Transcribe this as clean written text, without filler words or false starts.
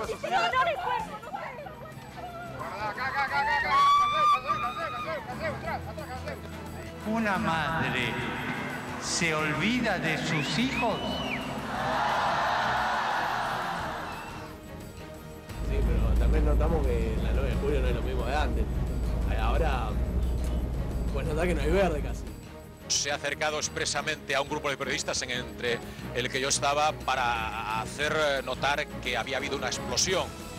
¿Una madre se olvida de sus hijos? Sí, pero también notamos que la 9 de julio no es lo mismo de antes. Ahora, pues nota que no hay verde casi. Se ha acercado expresamente a un grupo de periodistas entre el que yo estaba para hacer notar que había habido una explosión.